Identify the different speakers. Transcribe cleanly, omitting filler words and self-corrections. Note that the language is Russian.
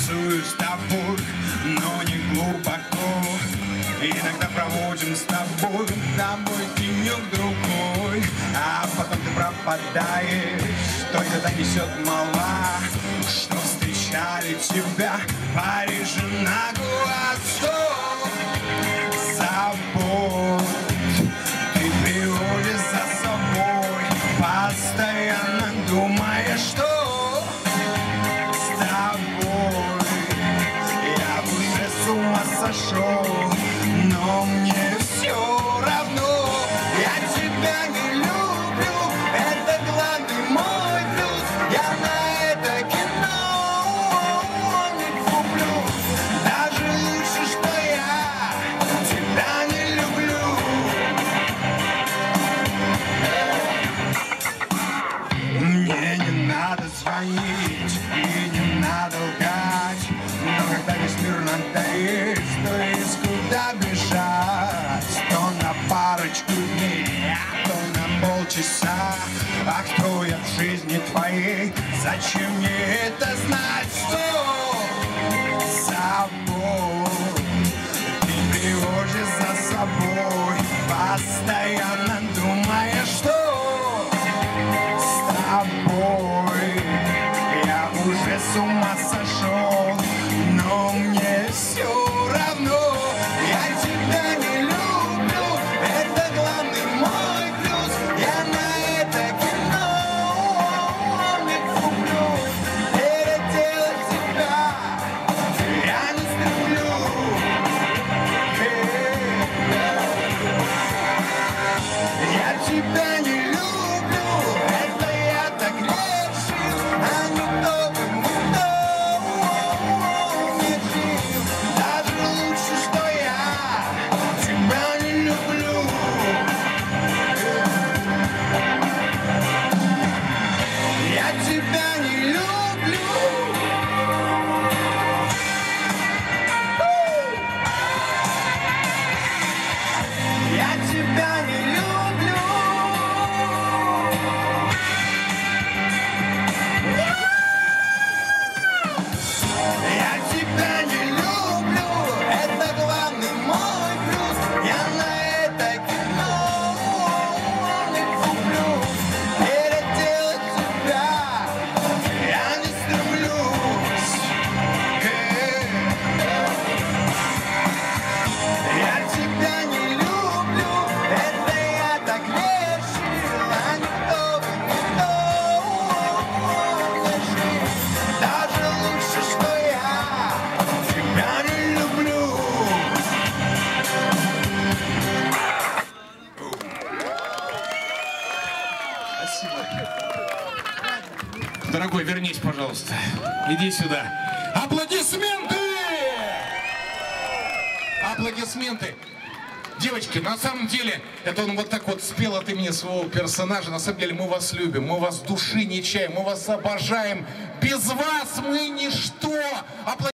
Speaker 1: танцую с тобой, но не глубоко. Иногда проводим с тобой денек-другой, а потом ты пропадаешь, только несет мала, что встречали тебя в Париже на глазок. Забудь, ты приводишь за собой, постоянно думая, что с тобой я уже с ума сошел, но мне все равно, я тебя не люблю, это главный мой плюс, я на это кино не куплю, даже лучше, что я тебя не люблю. Мне не надо звонить и не надо лгать, но когда весь мир надоест, то есть куда бежать, то на парочку дней, а то на полчаса. А кто я в жизни твоей? Зачем мне это знать? Что забудь, ты приводишь за собой, постоянно думая, что с тобой я уже с ума сошел, но мне все равно, я тебя не люблю, это главный мой плюс, я на это кино не куплю, переделать тебя я не стремлю. Я тебя не люблю, это я так решил, а никто бы не жил. Даже лучше, что я тебя не люблю. Я тебя не люблю. Я тебя не люблю. Я тебя не люблю, это главный мой плюс, я на это кино не куплю, переделать тебя я не стремлюсь. Я тебя не люблю, это я так решил, а никто не жил. Даже лучше, что я тебя не люблю. Спасибо.
Speaker 2: Дорогой, вернись, пожалуйста. Иди сюда. Аплодисменты! Аплодисменты! Девочки, на самом деле, это он вот так вот спел от имени своего персонажа. На самом деле, мы вас любим, мы вас души не чаем, мы вас обожаем. Без вас мы ничто.